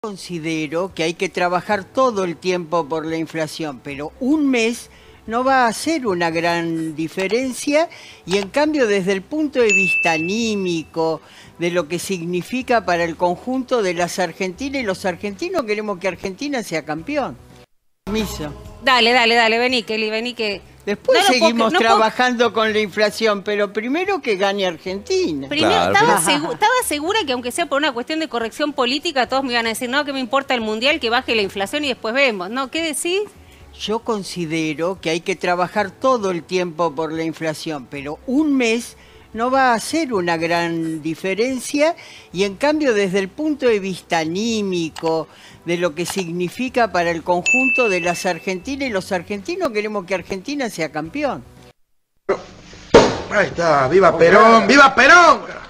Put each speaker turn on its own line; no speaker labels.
Considero que hay que trabajar todo el tiempo por la inflación, pero un mes no va a hacer una gran diferencia y en cambio desde el punto de vista anímico, de lo que significa para el conjunto de las argentinas y los argentinos, queremos que Argentina sea campeón. Permiso.
Dale, vení, Kelly, vení que...
Después seguimos trabajando con la inflación, pero primero que gane Argentina.
Primero, estaba segura que aunque sea por una cuestión de corrección política, todos me iban a decir, no, que me importa el mundial, que baje la inflación y después vemos, ¿no? ¿Qué decís?
Yo considero que hay que trabajar todo el tiempo por la inflación, pero un mes no va a hacer una gran diferencia y en cambio desde el punto de vista anímico, de lo que significa para el conjunto de las argentinas y los argentinos, queremos que Argentina sea campeón.
Ahí está, ¡viva Perón! ¡Viva Perón!